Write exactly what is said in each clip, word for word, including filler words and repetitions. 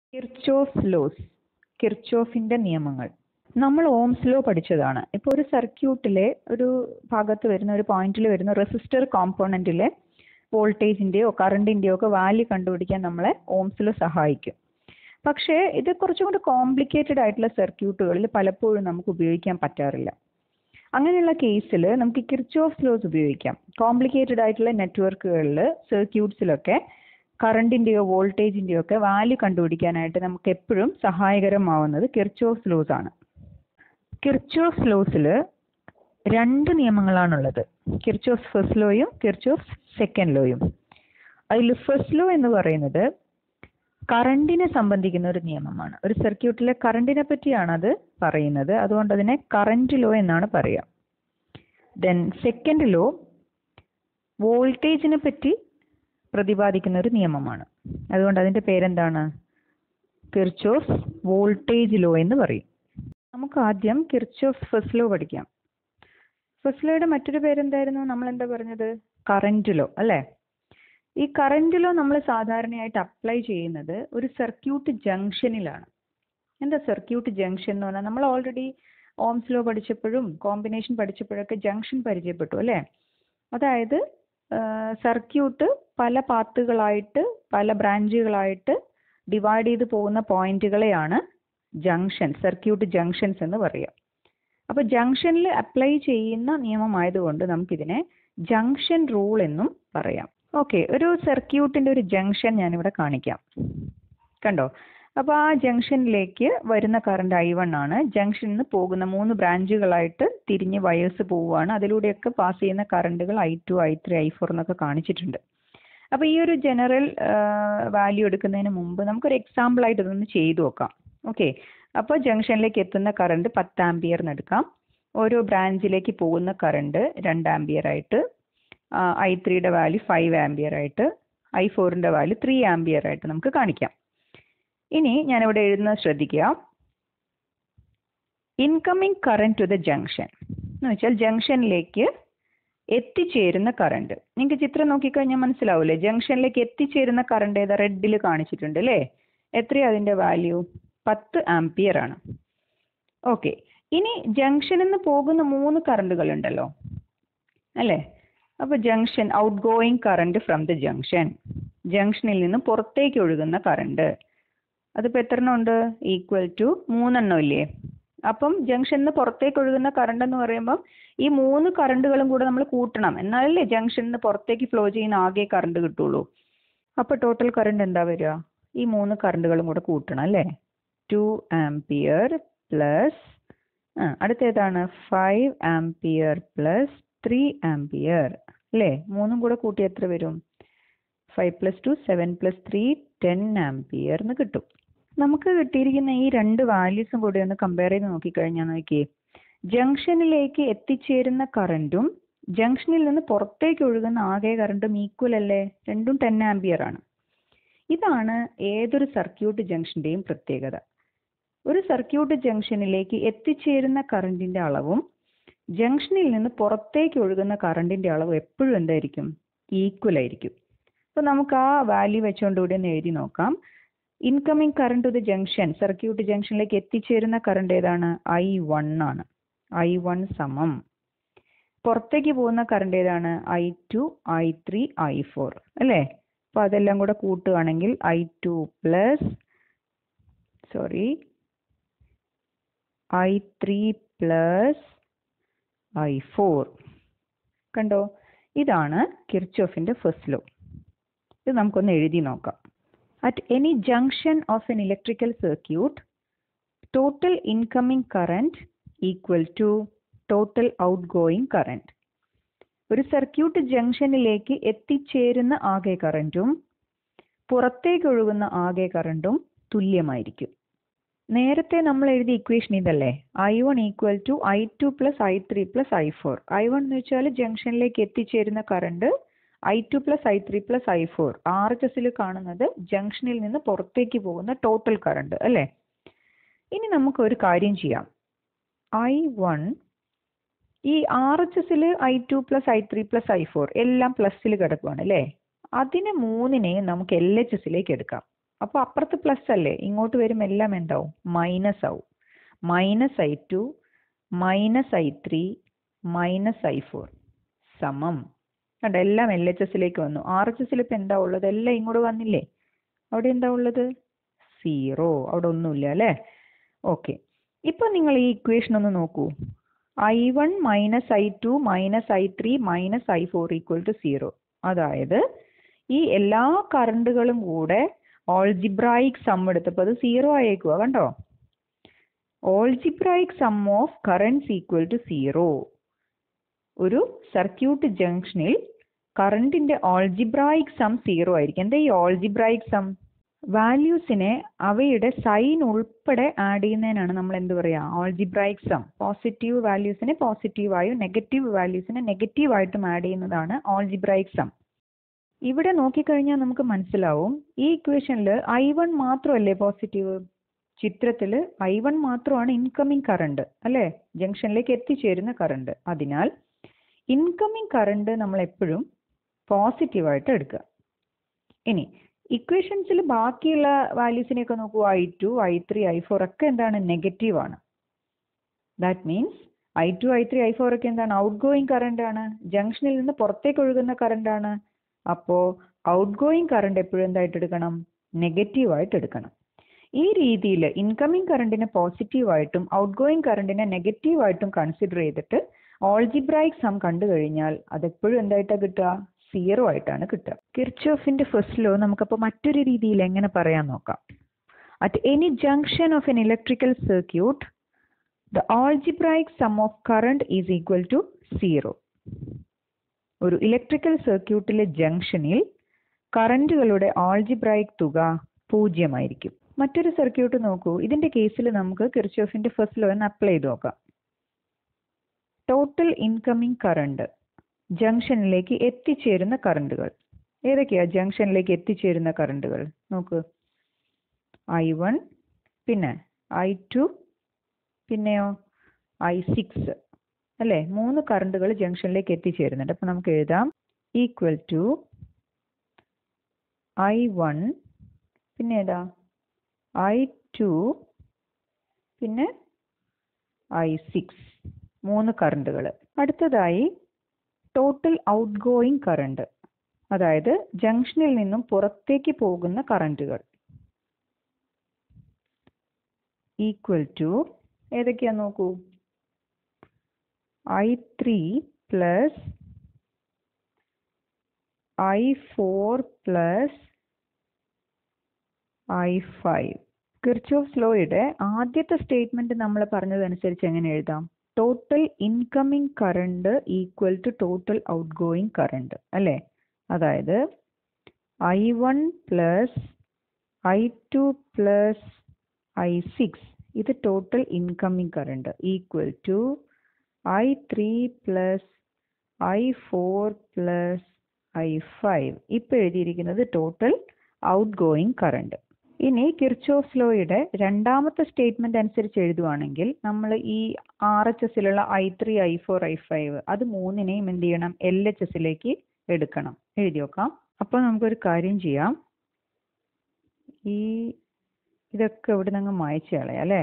Kirchhoff loss, കിർച്ചോഫിന്റെ നിയമങ്ങൾ. നമ്മൾ Ohm's law പഠിച്ചതാണ്. ഇപ്പോൾ ഒരു സർക്യൂട്ടിലെ ഒരു ഭാഗത്ത് വരുന്ന ഒരു പോയിന്റിൽ വരുന്ന റെസിസ്റ്റർ കോമ്പോണന്റിലെ വോൾട്ടേജിന്റെയോ കറണ്ടിന്റെയോ ഒക്കെ വാല്യൂ കണ്ടുപിടിക്കാൻ നമ്മളെ ഓംസ് ലോ സഹായിക്കും. പക്ഷേ ഇത് കുറച്ചും കൂടി കോംപ്ലിക്കേറ്റഡ് ആയിട്ടുള്ള സർക്യൂട്ടുകളിൽ പലപ്പോഴും നമുക്ക് ഉപയോഗിക്കാൻ പറ്റാറില്ല. അങ്ങനെയുള്ള കേസിൽ നമുക്ക് കിർച്ചോഫ് ലോസ് ഉപയോഗിക്കാം. കോംപ്ലിക്കേറ്റഡ് ആയിട്ടുള്ള നെറ്റ്വർക്കുകളിൽ സർക്യൂട്ട്സിലൊക്കെ കറണ്ടിന്റെയോ വോൾട്ടേജിന്റെയോ ഒക്കെ വാല്യൂ കണ്ടുപിടിക്കാനായിട്ട് നമുക്ക് എപ്പോഴും സഹായകരമാവുന്നത് കിർച്ചോഫ് ലോസ് ആണ്. കിർച്ചോഫ് ലോസിൽ രണ്ട് നിയമങ്ങളാണുള്ളത്, കിർച്ചോഫ് ഫസ്റ്റ് ലോയും കിർച്ചോഫ് സെക്കൻഡ് ലോയും. അതിൽ ഫസ്റ്റ് ലോ എന്ന് പറയുന്നത് കറണ്ടിനെ സംബന്ധിക്കുന്ന ഒരു നിയമമാണ്. ഒരു സർക്യൂട്ടിലെ കറണ്ടിനെ പറ്റിയാണ് അത് പറയുന്നത്, അതുകൊണ്ട് അതിനെ കറന്റ് ലോ എന്നാണ് പറയുക. ദെൻ സെക്കൻഡ് ലോ വോൾട്ടേജിനെ പറ്റി പ്രതിപാദിക്കുന്ന ഒരു നിയമമാണ്, അതുകൊണ്ട് അതിന്റെ പേരെന്താണ്? കിർച്ചോഫ് വോൾട്ടേജ് ലോ എന്ന് പറയും. നമുക്ക് ആദ്യം കിർച്ചോഫ് ഫസ്റ്റ് ലോ പഠിക്കാം. ഫസ്റ്റ് ലോയുടെ മറ്റൊരു പേരെന്തായിരുന്നു? നമ്മൾ എന്താ പറഞ്ഞത്? കറന്റ് ലോ അല്ലേ? ഈ കറന്റ് ലോ നമ്മൾ സാധാരണയായിട്ട് അപ്ലൈ ചെയ്യുന്നത് ഒരു സർക്യൂട്ട് ജംഗ്ഷനിലാണ്. എന്താ സർക്യൂട്ട് ജംഗ്ഷൻ എന്ന് പറഞ്ഞാൽ? നമ്മൾ ഓൾറെഡി ഓംസ് ലോ പഠിച്ചപ്പോഴും കോമ്പിനേഷൻ പഠിച്ചപ്പോഴൊക്കെ ജംഗ്ഷൻ പരിചയപ്പെട്ടു അല്ലേ? അതായത് സർക്യൂട്ട് പല പാത്തുകളായിട്ട് പല ബ്രാഞ്ചുകളായിട്ട് ഡിവൈഡ് ചെയ്ത് പോകുന്ന പോയിന്റുകളെയാണ് ജംഗ്ഷൻ, സർക്യൂട്ട് ജംഗ്ഷൻസ് എന്ന് പറയുക. അപ്പോൾ ജംഗ്ഷനിൽ അപ്ലൈ ചെയ്യുന്ന നിയമമായതുകൊണ്ട് നമുക്കിതിനെ ജംഗ്ഷൻ റൂൾ എന്നും പറയാം. ഓക്കെ, ഒരു സർക്യൂട്ടിന്റെ ഒരു ജംഗ്ഷൻ ഞാനിവിടെ കാണിക്കാം. കണ്ടോ? അപ്പോൾ ആ ജംഗ്ഷനിലേക്ക് വരുന്ന കറണ്ട് ഐ വൺ ആണ്. ജംഗ്ഷനിൽ നിന്ന് പോകുന്ന മൂന്ന് ബ്രാഞ്ചുകളായിട്ട് തിരിഞ്ഞ് വയേഴ്സ് പോവുകയാണ്. അതിലൂടെയൊക്കെ പാസ് ചെയ്യുന്ന കറണ്ടുകൾ I two I three I four എന്നൊക്കെ കാണിച്ചിട്ടുണ്ട്. അപ്പോൾ ഈ ഒരു ജനറൽ വാല്യൂ എടുക്കുന്നതിന് മുമ്പ് നമുക്കൊരു എക്സാമ്പിൾ ആയിട്ട് ഇതൊന്ന് ചെയ്തു നോക്കാം. ഓക്കെ, അപ്പോൾ ജംഗ്ഷനിലേക്ക് എത്തുന്ന കറണ്ട് പത്ത് ആംപിയർ എന്ന് എടുക്കാം. ഓരോ ബ്രാഞ്ചിലേക്ക് പോകുന്ന കറണ്ട് രണ്ട് ആംപിയർ ആയിട്ട്, ഐ ത്രീയുടെ വാല്യൂ ഫൈവ് ആംപിയർ ആയിട്ട്, ഐ ഫോറിന്റെ വാല്യൂ ത്രീ ആംപിയർ ആയിട്ട് നമുക്ക് കാണിക്കാം. ഇനി ഞാനിവിടെ എഴുതുന്നത് ശ്രദ്ധിക്കുക. Incoming current to the junction എന്ന് വെച്ചാൽ ജംഗ്ഷനിലേക്ക് എത്തിച്ചേരുന്ന കറണ്ട്. നിങ്ങൾക്ക് ചിത്രം നോക്കിക്കഴിഞ്ഞാൽ മനസ്സിലാവൂലേ? ജംഗ്ഷനിലേക്ക് എത്തിച്ചേരുന്ന കറണ്ട് ഏതാ? റെഡിൽ കാണിച്ചിട്ടുണ്ട് അല്ലേ? എത്രയാ അതിന്റെ വാല്യൂ? പത്ത് ആംപിയർ ആണ്. ഓക്കെ, ഇനി ജംഗ്ഷനിൽ നിന്ന് പോകുന്ന മൂന്ന് കറണ്ടുകൾ ഉണ്ടല്ലോ അല്ലേ? അപ്പോൾ junction out going current from the junction, ജംഗ്ഷനിൽ നിന്ന് പുറത്തേക്ക് ഒഴുകുന്ന കറണ്ട് അതിപ്പോൾ എത്ര എണ്ണം ഉണ്ട്? ഈക്വൽ ടു മൂന്നെണ്ണം ഇല്ലേ? അപ്പം ജംഗ്ഷനിൽ നിന്ന് പുറത്തേക്ക് ഒഴുകുന്ന കറണ്ട് എന്ന് പറയുമ്പം ഈ മൂന്ന് കറണ്ടുകളും കൂടെ നമ്മൾ കൂട്ടണം, എന്നാലല്ലേ ജംഗ്ഷനിൽ നിന്ന് പുറത്തേക്ക് ഫ്ലോ ചെയ്യുന്ന ആകെ കറണ്ട് കിട്ടുള്ളൂ. അപ്പോൾ ടോട്ടൽ കറണ്ട് എന്താ വരിക? ഈ മൂന്ന് കറണ്ടുകളും കൂടെ കൂട്ടണം അല്ലേ? ടു ആംപിയർ പ്ലസ് അടുത്തേതാണ് five ampere plus three ampere അല്ലേ? മൂന്നും കൂടെ കൂട്ടി എത്ര വരും? Five plus two seven plus three ten ampere എന്ന് കിട്ടും. നമുക്ക് കിട്ടിയിരിക്കുന്ന ഈ രണ്ട് വാല്യൂസും കൂടി ഒന്ന് കമ്പയർ ചെയ്ത് നോക്കിക്കഴിഞ്ഞാൽ നോക്കിയേ, ജംഗ്ഷനിലേക്ക് എത്തിച്ചേരുന്ന കറണ്ടും ജംഗ്ഷനിൽ നിന്ന് പുറത്തേക്ക് ഒഴുകുന്ന ആകെ കറണ്ടും ഈക്വൽ അല്ലേ? രണ്ടും ടെൻ ആംപിയർ ആണ്. ഇതാണ് ഏതൊരു സർക്യൂട്ട് ജംഗ്ഷന്റെയും പ്രത്യേകത. ഒരു സർക്യൂട്ട് ജംഗ്ഷനിലേക്ക് എത്തിച്ചേരുന്ന കറണ്ടിന്റെ അളവും ജംഗ്ഷനിൽ നിന്ന് പുറത്തേക്ക് ഒഴുകുന്ന കറണ്ടിന്റെ അളവും എപ്പോഴും എന്തായിരിക്കും? ഈക്വൽ ആയിരിക്കും. അപ്പോൾ നമുക്ക് ആ വാല്യൂ വെച്ചുകൊണ്ട് കൂടി ഒന്ന് എഴുതി നോക്കാം. Incoming current to the junction, circuit ജംഗ്ഷനിലേക്ക് എത്തിച്ചേരുന്ന കറണ്ട് ഏതാണ്? ഐ വൺ ആണ്. ഐ വൺ സമം പുറത്തേക്ക് പോകുന്ന കറണ്ട് ഏതാണ്? I two I three I four അല്ലേ? അപ്പോൾ അതെല്ലാം കൂടെ കൂട്ടുകയാണെങ്കിൽ I two plus sorry I three plus I four. കണ്ടോ? ഇതാണ് കിർച്ചോഫിന്റെ ഫസ്റ്റ് ലോ. ഇത് നമുക്കൊന്ന് എഴുതി നോക്കാം. At any junction of an electrical circuit total incoming current equal to total out going current. ഒരു സർക്യൂട്ട് ജംഗ്ഷനിലേക്ക് എത്തിച്ചേരുന്ന ആകെ കറന്റും പുറത്തേക്ക് ഒഴുകുന്ന ആകെ കറന്റും തുല്യമായിരിക്കും. നേരത്തെ നമ്മൾ എഴുതിയ ഇക്വേഷൻ ഇതല്ലേ? I one equal to I two plus I three plus I four. I one എന്ന് വെച്ചാൽ ജംഗ്ഷനിലേക്ക് എത്തിച്ചേരുന്ന current, I two plus I three plus I four. R H എസിൽ കാണുന്നത് ജംഗ്ഷനിൽ നിന്ന് പുറത്തേക്ക് പോകുന്ന ടോട്ടൽ കറണ്ട് അല്ലേ? ഇനി നമുക്ക് ഒരു കാര്യം ചെയ്യാം. ഐ വൺ ഈ ആർ എച്ച് എസിൽ I two plus I three plus I four എല്ലാം പ്ലസ്സിൽ കിടക്കുവാണ് അല്ലേ? അതിനെ മൂന്നിനെ നമുക്ക് എൽ എച്ച് എസിലേക്ക് എടുക്കാം. അപ്പോൾ അപ്പുറത്ത് പ്ലസ് അല്ലേ, ഇങ്ങോട്ട് വരുമ്പോൾ എല്ലാം എന്താവും, മൈനസ് ആവും. Minus I two minus I three minus I four സമം, കണ്ടോ എല്ലാം എൽ എച്ച് എസിലേക്ക് വന്നു. ആർ എച്ച് എസിൽ ഇപ്പം എന്താ ഉള്ളത്, എല്ലാം ഇങ്ങോട്ട് വന്നില്ലേ, അവിടെ എന്താ ഉള്ളത്, സീറോ, അവിടെ ഒന്നുമില്ല അല്ലേ. ഓക്കെ, ഇപ്പം നിങ്ങൾ ഈ ഇക്വേഷൻ ഒന്ന് നോക്കൂ. I one minus I two minus I three minus I four equal to zero. അതായത് ഈ എല്ലാ കറണ്ടുകളും കൂടെ ഓൾജിബ്രായിക് സം എടുത്തപ്പോൾ അത് സീറോ ആയേക്കുക, കണ്ടോ. Algebraic sum of currents equal to zero. ഒരു സർക്യൂട്ട് ജംഗ്ഷനിൽ കറണ്ടിന്റെ ഓൾജിബ്രായിക് സം സീറോ ആയിരിക്കും. എന്താ ഈ ഓൾജിബ്രായിക് സം? വാല്യൂസിനെ അവയുടെ സൈൻ ഉൾപ്പെടെ ആഡ് ചെയ്യുന്നതിനാണ് നമ്മൾ എന്ത് പറയുക, ഓൾജിബ്രായിക് സം. പോസിറ്റീവ് വാല്യൂസിനെ പോസിറ്റീവായും നെഗറ്റീവ് വാല്യൂസിനെ നെഗറ്റീവായിട്ടും ആഡ് ചെയ്യുന്നതാണ് ഓൾജിബ്രായിക് സം. ഇവിടെ നോക്കിക്കഴിഞ്ഞാൽ നമുക്ക് മനസ്സിലാവും, ഈ ഇക്വേഷനിൽ ഐ വൺ മാത്രമല്ലേ പോസിറ്റീവ്, ചിത്രത്തിൽ ഐ വൺ മാത്രമാണ് ഇൻകമിങ് കറണ്ട് അല്ലേ, ജംഗ്ഷനിലേക്ക് എത്തിച്ചേരുന്ന കറണ്ട്. അതിനാൽ ഇൻകമിങ് കറണ്ട് നമ്മൾ എപ്പോഴും പോസിറ്റീവായിട്ട് എടുക്കുക. ഇനി ഇക്വേഷൻസിൽ ബാക്കിയുള്ള വാല്യൂസിനെയൊക്കെ നോക്കൂ, I two I three I four ഒക്കെ എന്താണ്, നെഗറ്റീവാണ്. That means I two I three I four ഒക്കെ എന്താണ്, ഔട്ട് ഗോയിങ് കറണ്ട് ആണ്, ജംഗ്ഷനിൽ നിന്ന് പുറത്തേക്ക് ഒഴുകുന്ന കറണ്ട് ആണ്. അപ്പോൾ ഔട്ട് ഗോയിങ് കറണ്ട് എപ്പോഴും എന്തായിട്ട് എടുക്കണം, നെഗറ്റീവായിട്ട് എടുക്കണം. ഈ രീതിയിൽ ഇൻകമിങ് കറണ്ടിനെ പോസിറ്റീവായിട്ടും ഔട്ട് ഗോയിങ് കറണ്ടിനെ നെഗറ്റീവായിട്ടും കൺസിഡർ ചെയ്തിട്ട് ഓൾജിബ്രായിക് സം കണ്ടു കഴിഞ്ഞാൽ അതെപ്പോഴും എന്തായിട്ടാണ് കിട്ടുക, സീറോ ആയിട്ടാണ് കിട്ടുക. കിർച്ചോഫിന്റെ ഫസ്റ്റ് ലോ നമുക്കപ്പോൾ മറ്റൊരു രീതിയിൽ എങ്ങനെ പറയാൻ നോക്കാം. At any junction of an electrical circuit the algebraic sum of current is equal to zero. ഒരു ഇലക്ട്രിക്കൽ സർക്യൂട്ടിലെ ജംഗ്ഷനിൽ കറണ്ടുകളുടെ ഓൾജിബ്രായിക് തുക പൂജ്യമായിരിക്കും. മറ്റൊരു സർക്യൂട്ട് നോക്കൂ. ഇതിന്റെ കേസിൽ നമുക്ക് കിർച്ചോഫിന്റെ ഫസ്റ്റ് ലോ എന്ന് അപ്ലൈ ചെയ്ത് നോക്കാം. ടോട്ടൽ ഇൻകമിംഗ് കറണ്ട്, ജംഗ്ഷനിലേക്ക് എത്തിച്ചേരുന്ന കറണ്ടുകൾ ഏതൊക്കെയാ, ജംഗ്ഷനിലേക്ക് എത്തിച്ചേരുന്ന കറണ്ടുകൾ നോക്ക്, ഐ വൺ, പിന്നെ ഐ ടു, പിന്നെയോ ഐ സിക്സ് അല്ലേ, മൂന്ന് കറണ്ടുകൾ ജംഗ്ഷനിലേക്ക് എത്തിച്ചേരുന്നുണ്ട്. അപ്പം നമുക്ക് എഴുതാം ഈക്വൽ ടു ഐ വൺ, പിന്നെ ഏതാ ഐ ടു, പിന്നെ ഐ സിക്സ്, മൂന്ന് കറണ്ടുകൾ. അടുത്തതായി ടോട്ടൽ ഔട്ട് ഗോയിങ് കറണ്ട്, അതായത് ജംഗ്ഷനിൽ നിന്നും പുറത്തേക്ക് പോകുന്ന കറണ്ടുകൾ ഈക്വൽ ടു ഏതൊക്കെയാ നോക്കൂ, I three plus I four plus I five. Kirchhoff's ലോയുടെ ആദ്യത്തെ സ്റ്റേറ്റ്മെന്റ് നമ്മൾ പറഞ്ഞതനുസരിച്ച് എങ്ങനെ എഴുതാം, total incoming current equal to total out going current അല്ലേ. അതായത് I one plus I two plus I six ഇത് total incoming current equal to I three plus I four plus I five. ഇപ്പം എഴുതിയിരിക്കുന്നത് total out going current. ഇനി Kirchhoff's ലോയുടെ രണ്ടാമത്തെ statement അനുസരിച്ച് എഴുതുവാണെങ്കിൽ നമ്മൾ ഈ R H എസിലുള്ള I three I four I five അത് മൂന്നിനെയും എന്ത് ചെയ്യണം, എൽ എച്ച് എസിലേക്ക് എടുക്കണം. എഴുതി നോക്കാം. അപ്പോൾ നമുക്കൊരു കാര്യം ചെയ്യാം, ഈ ഇതൊക്കെ ഇവിടെ നിന്ന് മായ്ച്ചു കളയാം അല്ലേ.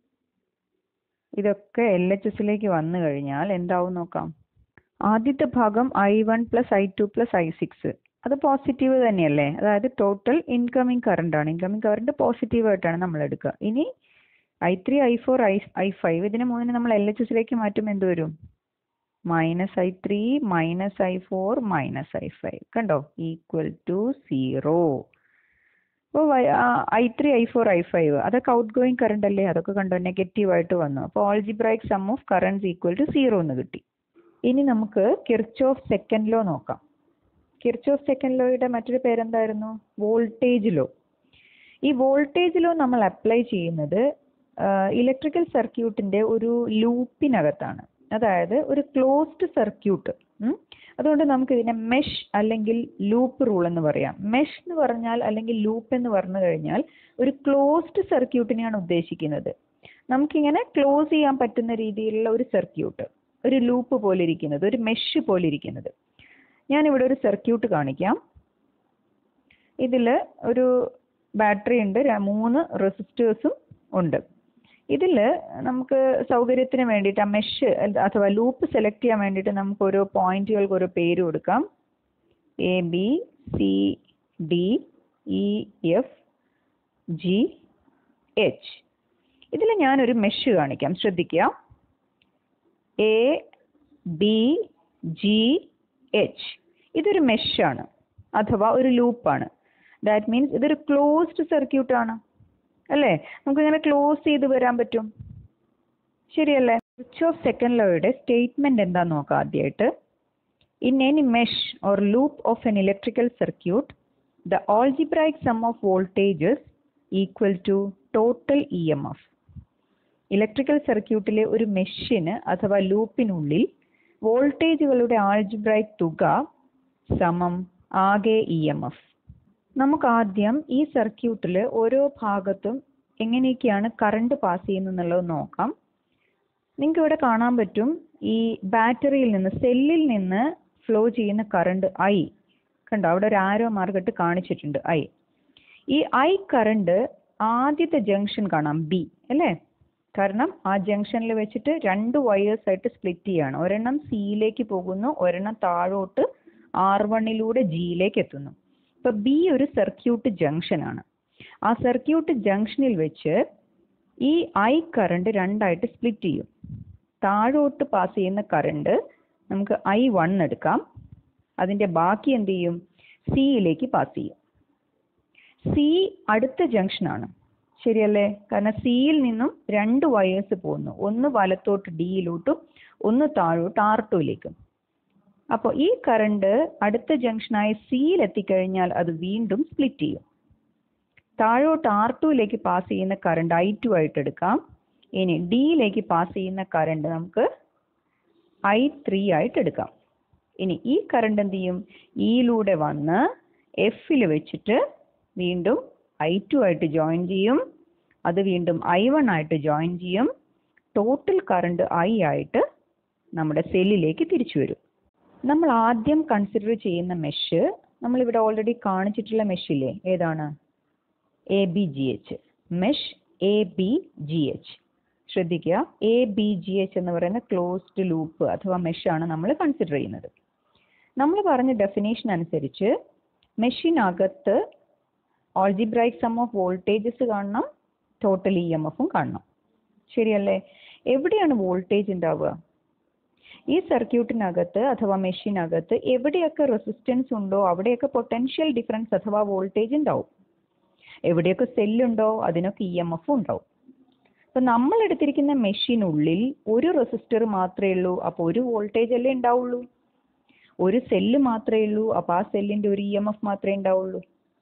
ഇതൊക്കെ എൽ എച്ച് എസിലേക്ക് വന്നു കഴിഞ്ഞാൽ എന്താവും നോക്കാം. ആദ്യത്തെ ഭാഗം I one plus I two plus I six അത് പോസിറ്റീവ് തന്നെയല്ലേ, അതായത് ടോട്ടൽ ഇൻകമിംഗ് കറണ്ട് ആണ്. ഇൻകമിംഗ് കറണ്ട് പോസിറ്റീവ് ആയിട്ടാണ് നമ്മൾ എടുക്കുക. ഇനി I three I four I I five ഇതിനെ മൂന്നിനെ നമ്മൾ എൽ എച്ച് എസിലേക്ക് മാറ്റും, എന്ത് വരും, minus I three minus I four minus I five. കണ്ടോ, ഈക്വൽ ടു സീറോ. അപ്പോൾ I three I four I five അതൊക്കെ ഔട്ട് ഗോയിങ് കറണ്ട് അല്ലേ, അതൊക്കെ കണ്ടോ നെഗറ്റീവ് ആയിട്ട് വന്നു. അപ്പോൾ algebraic sum of currents equal to zero എന്ന് കിട്ടി. ഇനി നമുക്ക് കിർച്ചോഫ് സെക്കൻഡ് ലോ നോക്കാം. കിർച്ചോഫ് സെക്കൻഡ് ലോയുടെ മറ്റൊരു പേരെന്തായിരുന്നു, വോൾട്ടേജ് ലോ. ഈ വോൾട്ടേജ് ലോ നമ്മൾ അപ്ലൈ ചെയ്യുന്നത് ഇലക്ട്രിക്കൽ സർക്യൂട്ടിന്റെ ഒരു ലൂപ്പിനകത്താണ്, അതായത് ഒരു ക്ലോസ്ഡ് സർക്യൂട്ട്. അതുകൊണ്ട് നമുക്ക് ഇതിനെ മെഷ് അല്ലെങ്കിൽ ലൂപ്പ് റൂൾ എന്ന് പറയാം. മെഷ് എന്ന് പറഞ്ഞാൽ അല്ലെങ്കിൽ ലൂപ്പ് എന്ന് പറഞ്ഞു കഴിഞ്ഞാൽ ഒരു ക്ലോസ്ഡ് സർക്യൂട്ടിനെയാണ് ഉദ്ദേശിക്കുന്നത്. നമുക്കിങ്ങനെ ക്ലോസ് ചെയ്യാൻ പറ്റുന്ന രീതിയിലുള്ള ഒരു സർക്യൂട്ട്, ഒരു ലൂപ്പ് പോലെ ഇരിക്കുന്നത്, ഒരു മെഷ് പോലെ ഇരിക്കുന്നത്. ഞാനിവിടെ ഒരു സർക്യൂട്ട് കാണിക്കാം. ഇതിൽ ഒരു ബാറ്ററി ഉണ്ട്, മൂന്ന് റെസിസ്റ്റേഴ്സും ഉണ്ട്. ഇതിൽ നമുക്ക് സൗകര്യത്തിന് വേണ്ടിയിട്ട് ആ മെഷ് അഥവാ ലൂപ്പ് സെലക്ട് ചെയ്യാൻ വേണ്ടിയിട്ട് നമുക്ക് ഓരോ പോയിന്റുകൾക്ക് ഓരോ പേര് കൊടുക്കാം. A B C D E F G H. ഇതിൽ ഞാനൊരു മെഷ് കാണിക്കാം, ശ്രദ്ധിക്കുക. എ ബി ജി എച്ച് ഇതൊരു മെഷാണ് അഥവാ ഒരു ലൂപ്പാണ്. ദാറ്റ് മീൻസ് ഇതൊരു ക്ലോസ്ഡ് സർക്യൂട്ടാണ് അല്ലേ? നമുക്കിങ്ങനെ ക്ലോസ് ചെയ്ത് വരാൻ പറ്റും, ശരിയല്ലേ? കിർച്ചോഫ് സെക്കൻഡ് ലോയുടെ സ്റ്റേറ്റ്മെന്റ് എന്താന്ന് നോക്കാം ആദ്യമായിട്ട്. In any mesh or loop of an electrical circuit the algebraic sum of voltages equal to total E M F. Electrical സർക്യൂട്ടിലെ ഒരു മെഷിന് അഥവാ ലൂപ്പിനുള്ളിൽ വോൾട്ടേജുകളുടെ ആൾജിബ്രൈക് തുക സമം ആകെ ഇ എം എഫ്. നമുക്ക് ആദ്യം ഈ സർക്യൂട്ടിൽ ഓരോ ഭാഗത്തും എങ്ങനെയൊക്കെയാണ് കറണ്ട് പാസ് ചെയ്യുന്നതെന്നുള്ളത് നോക്കാം. നിങ്ങൾക്ക് ഇവിടെ കാണാൻ പറ്റും, ഈ ബാറ്ററിയിൽ നിന്ന് സെല്ലിൽ നിന്ന് ഫ്ലോ ചെയ്യുന്ന കറണ്ട് ഐ കണ്ടോ, അവിടെ ഒരു ആരോ മാർക്കിട്ട് കാണിച്ചിട്ടുണ്ട് ഐ. ഈ ഐ കറണ്ട് ആദ്യത്തെ ജംഗ്ഷൻ കാണാം ബി അല്ലേ? കാരണം ആ ജംഗ്ഷനിൽ വെച്ചിട്ട് രണ്ട് വയേഴ്സ് ആയിട്ട് സ്പ്ലിറ്റ് ചെയ്യാണ്. ഒരെണ്ണം സിയിലേക്ക് പോകുന്നു, ഒരെണ്ണം താഴോട്ട് ആർ വണ്ണിലൂടെ ജിയിലേക്ക് എത്തുന്നു. ഇപ്പൊ ബി ഒരു സർക്യൂട്ട് ജംഗ്ഷൻ ആണ്. ആ സർക്യൂട്ട് ജംഗ്ഷനിൽ വെച്ച് ഈ ഐ കറണ്ട് രണ്ടായിട്ട് സ്പ്ലിറ്റ് ചെയ്യും. താഴോട്ട് പാസ് ചെയ്യുന്ന കറണ്ട് നമുക്ക് ഐ വൺ എടുക്കാം, അതിന്റെ ബാക്കി എന്ത് ചെയ്യും, സിയിലേക്ക് പാസ് ചെയ്യും. സി അടുത്ത ജംഗ്ഷൻ ആണ്, ശരിയല്ലേ? കാരണം സിയിൽ നിന്നും രണ്ട് വയേഴ്സ് പോകുന്നു, ഒന്ന് വലത്തോട്ട് ഡിയിലോട്ടും ഒന്ന് താഴോട്ട് ആർ ടുയിലേക്കും. അപ്പോൾ ഈ കറണ്ട് അടുത്ത ജംഗ്ഷനായ സിയിൽ എത്തിക്കഴിഞ്ഞാൽ അത് വീണ്ടും സ്പ്ലിറ്റ് ചെയ്യും. താഴോട്ട് ആർ ടുയിലേക്ക് പാസ് ചെയ്യുന്ന കറണ്ട് ഐ ടു ആയിട്ട് എടുക്കാം. ഇനി ഡിയിലേക്ക് പാസ് ചെയ്യുന്ന കറണ്ട് നമുക്ക് ഐ ത്രീ ആയിട്ട് എടുക്കാം. ഇനി ഈ കറണ്ട് എന്ത് ചെയ്യും, ഇയിലൂടെ വന്ന് എഫിൽ വെച്ചിട്ട് വീണ്ടും ഐ ടു ആയിട്ട് ജോയിൻ ചെയ്യും, അത് വീണ്ടും ഐ വൺ ആയിട്ട് ജോയിൻ ചെയ്യും. ടോട്ടൽ കറണ്ട് ഐ ആയിട്ട് നമ്മുടെ സെല്ലിലേക്ക് തിരിച്ചു വരും. നമ്മൾ ആദ്യം കൺസിഡർ ചെയ്യുന്ന മെഷ് നമ്മളിവിടെ ഓൾറെഡി കാണിച്ചിട്ടുള്ള മെഷില്ലേ, ഏതാണ്? A B G H. Mesh A B G H. ശ്രദ്ധിക്കുക, എ ബി ജി എച്ച് എന്ന് പറയുന്ന ക്ലോസ്ഡ് ലൂപ്പ് അഥവാ മെഷാണ് നമ്മൾ കൺസിഡർ ചെയ്യുന്നത്. നമ്മൾ പറഞ്ഞ ഡെഫിനേഷൻ അനുസരിച്ച് മെഷിനകത്ത് ആൾജിബ്രൈക് സം ഓഫ് വോൾട്ടേജസ് കാണണം, ടോട്ടൽ ഇ എം എഫും കാണണം, ശരിയല്ലേ? എവിടെയാണ് വോൾട്ടേജ് ഉണ്ടാവുക? ഈ സർക്യൂട്ടിനകത്ത് അഥവാ മെഷീനകത്ത് എവിടെയൊക്കെ റെസിസ്റ്റൻസ് ഉണ്ടോ അവിടെയൊക്കെ പൊട്ടൻഷ്യൽ ഡിഫറൻസ് അഥവാ വോൾട്ടേജ് ഉണ്ടാവും. എവിടെയൊക്കെ സെല്ലുണ്ടോ അതിനൊക്കെ ഇ എം എഫ് ഉണ്ടാവും. അപ്പൊ നമ്മൾ എടുത്തിരിക്കുന്ന മെഷീനുള്ളിൽ ഒരു റെസിസ്റ്റർ മാത്രമേ ഉള്ളൂ, അപ്പോൾ ഒരു വോൾട്ടേജ് അല്ലേ ഉണ്ടാവുള്ളൂ. ഒരു സെല്ല് മാത്രമേ ഉള്ളൂ, അപ്പോൾ ആ സെല്ലിന്റെ ഒരു ഇ എം എഫ് മാത്രമേ ഉണ്ടാവുള്ളൂ.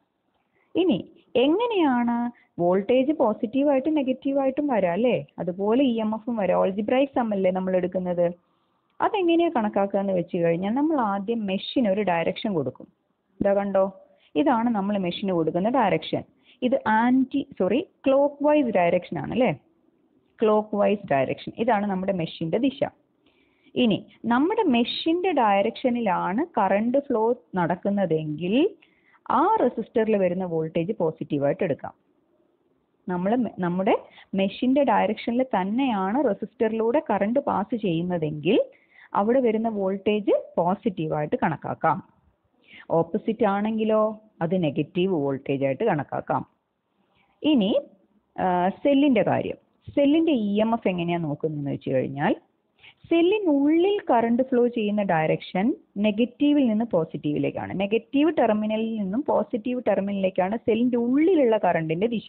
ഇനി എങ്ങനെയാണ് വോൾട്ടേജ് പോസിറ്റീവായിട്ടും നെഗറ്റീവായിട്ടും വരാം അല്ലേ? അതുപോലെ ഇ എം എഫും വരാം. ആൾജിബ്രൈക് സം അല്ലേ നമ്മൾ എടുക്കുന്നത്. അതെങ്ങനെയാണ് കണക്കാക്കുക എന്ന് വെച്ച് കഴിഞ്ഞാൽ നമ്മൾ ആദ്യം മെഷിന് ഒരു ഡയറക്ഷൻ കൊടുക്കും. ഇതാ കണ്ടോ, ഇതാണ് നമ്മൾ മെഷിന് കൊടുക്കുന്ന ഡയറക്ഷൻ. ഇത് anti sorry clock wise direction ആണ് അല്ലേ? ക്ലോക്ക് വൈസ് ഡയറക്ഷൻ, ഇതാണ് നമ്മുടെ മെഷിന്റെ ദിശ. ഇനി നമ്മുടെ മെഷിന്റെ ഡയറക്ഷനിലാണ് കറണ്ട് ഫ്ലോ നടക്കുന്നതെങ്കിൽ ആ റെസിസ്റ്ററിൽ വരുന്ന വോൾട്ടേജ് പോസിറ്റീവായിട്ട് എടുക്കാം. നമ്മൾ നമ്മുടെ മെഷിന്റെ ഡയറക്ഷനിൽ തന്നെയാണ് റെസിസ്റ്ററിലൂടെ കറണ്ട് പാസ് ചെയ്യുന്നതെങ്കിൽ അവിടെ വരുന്ന വോൾട്ടേജ് പോസിറ്റീവായിട്ട് കണക്കാക്കാം. ഓപ്പോസിറ്റ് ആണെങ്കിലോ അത് നെഗറ്റീവ് വോൾട്ടേജ് ആയിട്ട് കണക്കാക്കാം. ഇനി സെല്ലിന്റെ കാര്യം, സെല്ലിന്റെ ഇ എം എഫ് എങ്ങനെയാണ് നോക്കുന്നതെന്ന് വെച്ച് കഴിഞ്ഞാൽ സെല്ലിനുള്ളിൽ കറണ്ട് ഫ്ലോ ചെയ്യുന്ന ഡയറക്ഷൻ നെഗറ്റീവിൽ നിന്ന് പോസിറ്റീവിലേക്കാണ്. നെഗറ്റീവ് ടെർമിനലിൽ നിന്നും പോസിറ്റീവ് ടെർമിനലിലേക്കാണ് സെല്ലിന്റെ ഉള്ളിലുള്ള കറണ്ടിന്റെ ദിശ.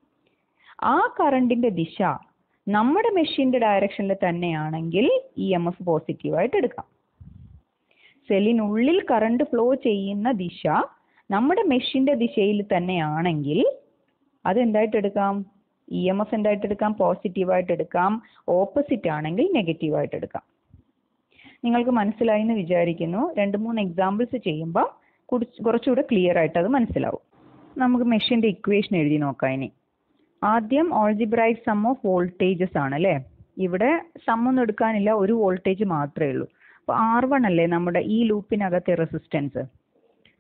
ആ കറണ്ടിന്റെ ദിശ നമ്മുടെ മെഷീന്റെ ഡയറക്ഷനിൽ തന്നെയാണെങ്കിൽ ഇ എം എഫ് പോസിറ്റീവായിട്ട് എടുക്കാം. സെല്ലിനുള്ളിൽ കറണ്ട് ഫ്ലോ ചെയ്യുന്ന ദിശ നമ്മുടെ മെഷീന്റെ ദിശയിൽ തന്നെയാണെങ്കിൽ അതെന്തായിട്ട് എടുക്കാം? ഇ എം എഫ് എന്തായിട്ട് എടുക്കാം? പോസിറ്റീവായിട്ട് എടുക്കാം. ഓപ്പോസിറ്റ് ആണെങ്കിൽ നെഗറ്റീവായിട്ട് എടുക്കാം. നിങ്ങൾക്ക് മനസ്സിലായി എന്ന് വിചാരിക്കുന്നു. രണ്ട് മൂന്ന് എക്സാമ്പിൾസ് ചെയ്യുമ്പോൾ കുറച്ചുകൂടെ ക്ലിയർ ആയിട്ട് അത് മനസ്സിലാവും. നമുക്ക് മെഷീന്റെ ഇക്വേഷൻ എഴുതി നോക്കാം. ഇനി ആദ്യം ആൾജിബ്രൈക് സം ഓഫ് വോൾട്ടേജസ് ആണ് അല്ലേ? ഇവിടെ സം ഒന്നും എടുക്കാനില്ല, ഒരു വോൾട്ടേജ് മാത്രമേ ഉള്ളൂ. അപ്പോൾ ആർ വൺ അല്ലേ നമ്മുടെ ഈ ലൂപ്പിനകത്തെ റെസിസ്റ്റൻസ്.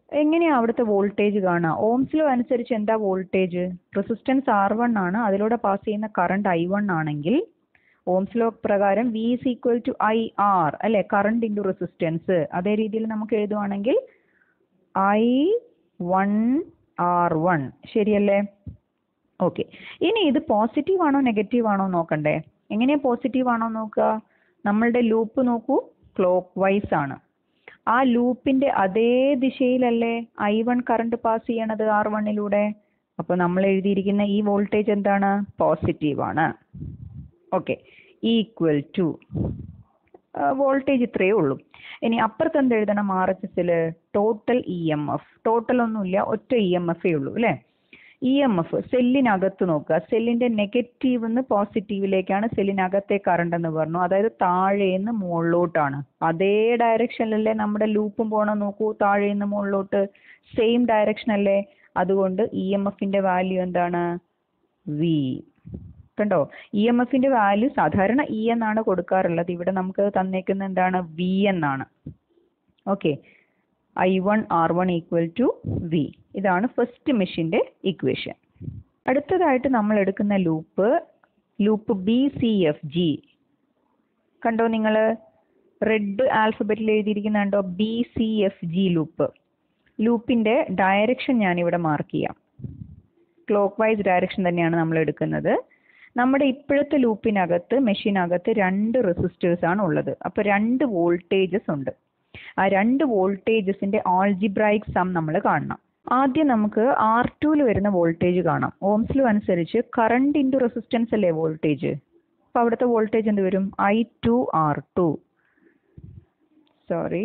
എങ്ങനെയാണ് അവിടുത്തെ വോൾട്ടേജ് കാണുക? ഓംസ് ലോ അനുസരിച്ച് എന്താ വോൾട്ടേജ്? റെസിസ്റ്റൻസ് ആർ വൺ ആണ്, അതിലൂടെ പാസ് ചെയ്യുന്ന കറണ്ട് ഐ വൺ ആണെങ്കിൽ ഓംസ് ലോ പ്രകാരം V is equal to I R അല്ലെ, കറണ്ട് ഇൻറ്റു റെസിസ്റ്റൻസ്. അതേ രീതിയിൽ നമുക്ക് എഴുതുവാണെങ്കിൽ ഐ വൺ ആർ വൺ, ശരിയല്ലേ? ഓക്കെ, ഇനി ഇത് പോസിറ്റീവ് ആണോ നെഗറ്റീവ് ആണോ നോക്കണ്ടേ? എങ്ങനെയാ പോസിറ്റീവ് ആണോ നോക്കുക? നമ്മളുടെ ലൂപ്പ് നോക്കൂ, ക്ലോക്ക് വൈസ് ആണ്. ആ ലൂപ്പിന്റെ അതേ ദിശയിലല്ലേ ഐ വൺ കറണ്ട് പാസ് ചെയ്യണത് ആർ വണ്ണിലൂടെ. അപ്പോൾ നമ്മൾ എഴുതിയിരിക്കുന്ന ഈ വോൾട്ടേജ് എന്താണ്? പോസിറ്റീവ് ആണ്. ഓക്കെ, ഈക്വൽ ടു വോൾട്ടേജ് ഇത്രയേ ഉള്ളൂ. ഇനി അപ്പുറത്ത് എന്ത് എഴുതണം? ആർ എച്ച് എസിൽ total E M F. Total ഒന്നുമില്ല, ഒറ്റ ഇ എം എഫേ ഉള്ളൂ അല്ലേ? ഇ എം എഫ് സെല്ലിനകത്ത് നോക്കുക. സെല്ലിന്റെ നെഗറ്റീവ് നിന്ന് പോസിറ്റീവിലേക്കാണ് സെല്ലിനകത്തെ കറണ്ട് എന്ന് പറഞ്ഞു. അതായത് താഴേന്ന് മുകളിലോട്ടാണ്. അതേ ഡയറക്ഷനിലല്ലേ നമ്മുടെ ലൂപ്പും പോണം. നോക്കൂ, താഴേന്ന് മുകളിലോട്ട് സെയിം ഡയറക്ഷൻ അല്ലേ? അതുകൊണ്ട് ഇ എം എഫിന്റെ വാല്യൂ എന്താണ്? വി. കണ്ടോ, ഇ എം എഫിന്റെ വാല്യൂ സാധാരണ ഇ എന്നാണ് കൊടുക്കാറുള്ളത്. ഇവിടെ നമുക്ക് തന്നേക്കുന്ന എന്താണ്? വി എന്നാണ്. Okay, I one R one equal to V. ഇതാണ് ഫസ്റ്റ് മെഷിന്റെ ഇക്വേഷൻ. അടുത്തതായിട്ട് നമ്മൾ എടുക്കുന്ന loop loop B C F G. കണ്ടോ നിങ്ങൾ, റെഡ് ആൽഫബറ്റിൽ എഴുതിയിരിക്കുന്നുണ്ടോ? B C F G loop. ലൂപ്പിന്റെ ഡയറക്ഷൻ ഞാനിവിടെ മാർക്ക് ചെയ്യാം. ക്ലോക്ക് വൈസ് ഡയറക്ഷൻ തന്നെയാണ് നമ്മൾ എടുക്കുന്നത്. നമ്മുടെ ഇപ്പോഴത്തെ ലൂപ്പിനകത്ത് മെഷീനകത്ത് രണ്ട് റെസിസ്റ്റേഴ്സ് ആണ് ഉള്ളത്. അപ്പോൾ രണ്ട് വോൾട്ടേജസ് ഉണ്ട്. ആ രണ്ട് വോൾട്ടേജസിന്റെ ആൾജിബ്രൈക് സം നമ്മൾ കാണണം. ആദ്യം നമുക്ക് ആർ ടുവിൽ വരുന്ന വോൾട്ടേജ് കാണാം. ഓംസ് ലോ അനുസരിച്ച് കറണ്ട് ഇൻറ്റു റെസിസ്റ്റൻസ് അല്ലേ വോൾട്ടേജ്. അപ്പോൾ അവിടുത്തെ വോൾട്ടേജ് എന്ത് വരും? I two R two. Sorry,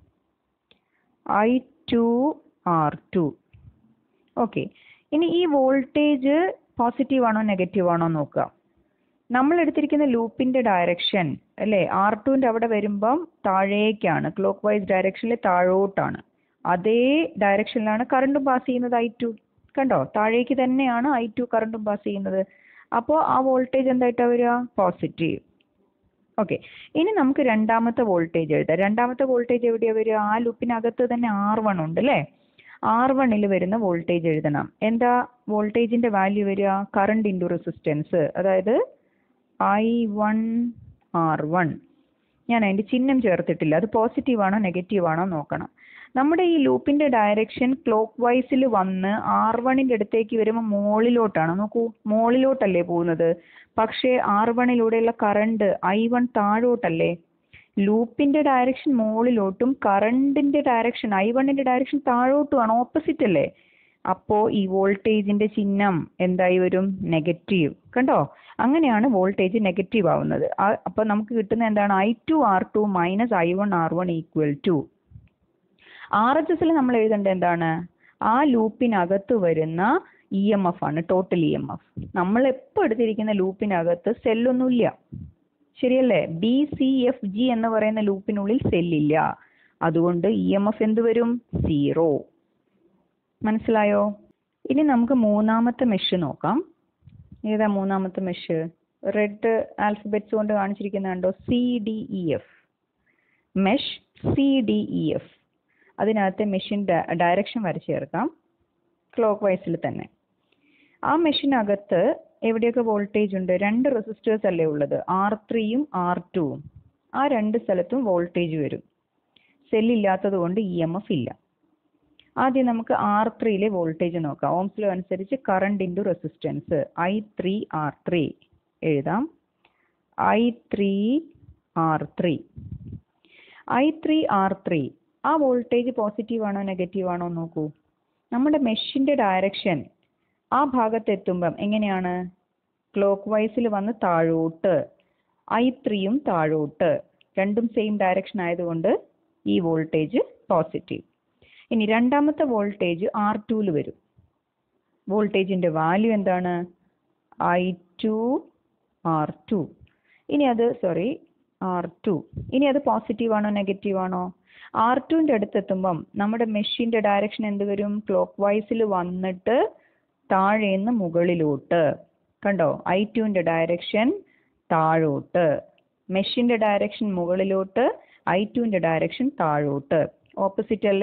I two R two. Okay, ഇനി ഈ വോൾട്ടേജ് പോസിറ്റീവ് ആണോ നെഗറ്റീവ് ആണോ നോക്കുക. നമ്മൾ എടുത്തിരിക്കുന്ന ലൂപ്പിന്റെ ഡയറക്ഷൻ അല്ലേ, ആർ ടുവിന്റെ അവിടെ വരുമ്പം താഴേക്കാണ്, ക്ലോക്ക് വൈസ് ഡയറക്ഷനിൽ താഴോട്ടാണ്. അതേ ഡയറക്ഷനിലാണ് കറണ്ടും പാസ് ചെയ്യുന്നത് ഐ ടു. കണ്ടോ, താഴേക്ക് തന്നെയാണ് ഐ ടു കറണ്ടും പാസ് ചെയ്യുന്നത്. അപ്പോൾ ആ വോൾട്ടേജ് എന്തായിട്ടാണ് വരിക? പോസിറ്റീവ്. ഓക്കെ, ഇനി നമുക്ക് രണ്ടാമത്തെ വോൾട്ടേജ് എഴുതാം. രണ്ടാമത്തെ വോൾട്ടേജ് എവിടെയാണ് വരിക? ആ ലൂപ്പിനകത്ത് തന്നെ ആർ വൺ ഉണ്ട് അല്ലേ? ആർ വണ്ണിൽ വരുന്ന വോൾട്ടേജ് എഴുതണം. എന്താ വോൾട്ടേജിന്റെ വാല്യൂ വരിക? കറണ്ട് ഇൻറ്റു റെസിസ്റ്റൻസ്, അതായത് ഐ വൺ ആർ വൺ. ഞാൻ അതിന്റെ ചിഹ്നം ചേർത്തിട്ടില്ല. അത് പോസിറ്റീവ് ആണോ നെഗറ്റീവ് ആണോ നോക്കണം. നമ്മുടെ ഈ ലൂപ്പിന്റെ ഡയറക്ഷൻ ക്ലോക്ക് വൈസിൽ വന്ന് ആർ വണ്ണിന്റെ അടുത്തേക്ക് വരുമ്പോൾ മുകളിലോട്ടാണ്. നോക്കൂ, മുകളിലോട്ടല്ലേ പോകുന്നത്. പക്ഷേ ആർ വണ്ണിലൂടെയുള്ള കറണ്ട് ഐ വൺ താഴോട്ടല്ലേ. ലൂപ്പിന്റെ ഡയറക്ഷൻ മുകളിലോട്ടും കറണ്ടിന്റെ ഡയറക്ഷൻ ഐ വണ്ണിന്റെ ഡയറക്ഷൻ താഴോട്ടുമാണ്, ഓപ്പോസിറ്റ് അല്ലേ. അപ്പോൾ ഈ വോൾട്ടേജിന്റെ ചിഹ്നം എന്തായി വരും? നെഗറ്റീവ്. കണ്ടോ, അങ്ങനെയാണ് വോൾട്ടേജ് നെഗറ്റീവ് ആവുന്നത്. അപ്പോൾ നമുക്ക് കിട്ടുന്ന എന്താണ്? I two R two minus I one R one equal to. R H എസിൽ നമ്മൾ എഴുതേണ്ടത് എന്താണ്? ആ ലൂപ്പിനകത്ത് വരുന്ന ഇ എം എഫ് ആണ്, ടോട്ടൽ ഇ എം എഫ്. നമ്മൾ എപ്പോൾ എടുത്തിരിക്കുന്ന ലൂപ്പിനകത്ത് സെല്ലൊന്നുമില്ല, ശരിയല്ലേ? ബി സി എഫ് ജി എന്ന് പറയുന്ന ലൂപ്പിനുള്ളിൽ സെല്ലില്ല. അതുകൊണ്ട് ഇ എം എഫ് എന്ത് വരും? സീറോ. മനസ്സിലായോ? ഇനി നമുക്ക് മൂന്നാമത്തെ മെഷ് നോക്കാം. ഏതാ മൂന്നാമത്തെ മെഷ്? റെഡ് ആൽഫബറ്റ്സ് കൊണ്ട് കാണിച്ചിരിക്കുന്നുണ്ടോ? C D E F. Mesh C D E F. അതിനകത്തെ മെഷിൻ്റെ ഡയറക്ഷൻ വരച്ച് ചേർക്കാം, ക്ലോക്ക് വൈസിൽ തന്നെ. ആ മെഷിനകത്ത് എവിടെയൊക്കെ വോൾട്ടേജ് ഉണ്ട്? രണ്ട് റെസിസ്റ്റേഴ്സ് അല്ലേ ഉള്ളത്, ആർ ത്രീയും ആർ ടുവും. ആ രണ്ട് സ്ഥലത്തും വോൾട്ടേജ് വരും. സെല്ലില്ലാത്തത് കൊണ്ട് ഇ എം എഫ് ഇല്ല. ആദ്യം നമുക്ക് ആർ ത്രീയിലെ വോൾട്ടേജ് നോക്കാം. ഓംസ് ലോ അനുസരിച്ച് current into resistance I three R three എഴുതാം. I three R three I three R three. ആ വോൾട്ടേജ് പോസിറ്റീവ് ആണോ നെഗറ്റീവ് ആണോ നോക്കൂ. നമ്മുടെ മെഷിൻ്റെ ഡയറക്ഷൻ ആ ഭാഗത്ത് എത്തുമ്പം എങ്ങനെയാണ്? ക്ലോക്ക് വൈസിൽ വന്ന് താഴോട്ട്, ഐ ത്രീയും താഴോട്ട്, രണ്ടും സെയിം ഡയറക്ഷൻ ആയതുകൊണ്ട് ഈ വോൾട്ടേജ് പോസിറ്റീവ്. ഇനി രണ്ടാമത്തെ വോൾട്ടേജ് ആർ ടുവിൽ വരും. വോൾട്ടേജിൻ്റെ വാല്യൂ എന്താണ്? I two R two. ഇനി അത് സോറി ആർ ടു ഇനി അത് പോസിറ്റീവ് ആണോ നെഗറ്റീവ് ആണോ? ആർ ടുവിൻ്റെ അടുത്തെത്തുമ്പം നമ്മുടെ മെഷീൻ്റെ ഡയറക്ഷൻ എന്ത് വരും? ക്ലോക്ക് വൈസിൽ വന്നിട്ട് താഴേന്ന് മുകളിലോട്ട്. കണ്ടോ, ഐ ടുവിൻ്റെ ഡയറക്ഷൻ താഴോട്ട്, മെഷീൻ്റെ ഡയറക്ഷൻ മുകളിലോട്ട്, ഐ ടുവിൻ്റെ ഡയറക്ഷൻ താഴോട്ട്, ഓപ്പോസിറ്റ് അല്ലേ.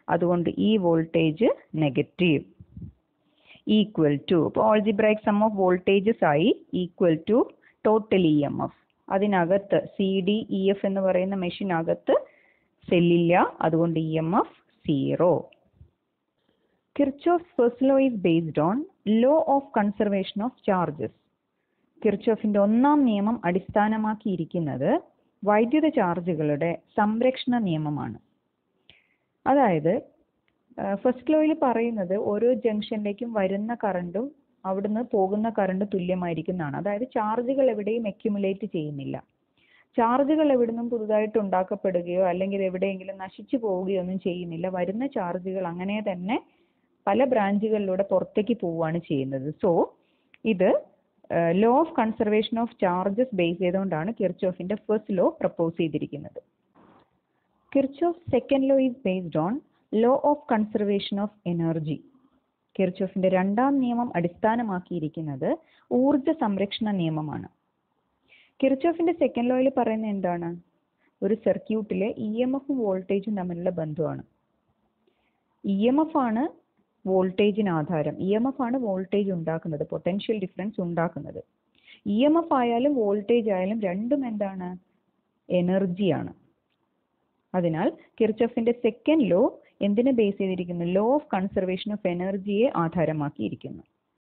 അതുകൊണ്ട് ഈ വോൾട്ടേജ് നെഗറ്റീവ്. ഈക്വൽ ടു, അപ്പോൾ ഓൾജിബ്രൈക് സം ഓഫ് വോൾട്ടേജസ് ആയി equal to total E M F. അതിനകത്ത് സി ഡി ഇ എഫ് എന്ന് പറയുന്ന മെഷീനകത്ത് സെല്ലില്ല, അതുകൊണ്ട് E M F zero. Kirchhoff's first law is based on law of conservation of charges. കിർച്ചോഫിന്റെ ഒന്നാം നിയമം അടിസ്ഥാനമാക്കിയിരിക്കുന്നത് വൈദ്യുത ചാർജുകളുടെ സംരക്ഷണ നിയമമാണ്. അതായത് ഫസ്റ്റ് ലോയിൽ പറയുന്നത് ഓരോ ജംഗ്ഷനിലേക്കും വരുന്ന കറണ്ടും അവിടുന്ന് പോകുന്ന കറണ്ട് തുല്യമായിരിക്കുന്നതാണ്. അതായത് ചാർജുകൾ എവിടെയും അക്യുമുലേറ്റ് ചെയ്യുന്നില്ല. ചാർജുകൾ എവിടുന്നും പുതുതായിട്ട് ഉണ്ടാക്കപ്പെടുകയോ അല്ലെങ്കിൽ എവിടെയെങ്കിലും നശിച്ചു പോവുകയോ ഒന്നും ചെയ്യുന്നില്ല. വരുന്ന ചാർജുകൾ അങ്ങനെ തന്നെ പല ബ്രാഞ്ചുകളിലൂടെ പുറത്തേക്ക് പോവുകയാണ് ചെയ്യുന്നത്. സോ ഇത് law of conservation of charges base ചെയ്തുകൊണ്ടാണ് കിർച്ചോഫിന്റെ ഫസ്റ്റ് ലോ പ്രപ്പോസ് ചെയ്തിരിക്കുന്നത്. Kirchhoff second law is based on law of conservation of energy. കിർച്ചോഫിന്റെ രണ്ടാം നിയമം അടിസ്ഥാനമാക്കിയിരിക്കുന്നത് ഊർജ സംരക്ഷണ നിയമമാണ്. കിർച്ചോഫിന്റെ സെക്കൻഡ് ലോയിൽ പറയുന്നത് എന്താണ്? ഒരു സർക്യൂട്ടിലെ ഇ എം എഫും വോൾട്ടേജും തമ്മിലുള്ള ബന്ധമാണ്. ഇ എം എഫ് ആണ് വോൾട്ടേജിന് ആധാരം. ഇ എം എഫ് ആണ് വോൾട്ടേജ് ഉണ്ടാക്കുന്നത്, പൊട്ടൻഷ്യൽ ഡിഫറൻസ് ഉണ്ടാക്കുന്നത്. ഇ എം എഫ് ആയാലും വോൾട്ടേജ് ആയാലും രണ്ടും എന്താണ്? എനർജിയാണ്. അതിനാൽ കിർച്ചോഫിന്റെ സെക്കൻഡ് ലോ എന്തിനെ ബേസ് ചെയ്തിരിക്കുന്നു? ലോ ഓഫ് കൺസർവേഷൻ ഓഫ് എനർജിയെ ആധാരമാക്കിയിരിക്കുന്നു.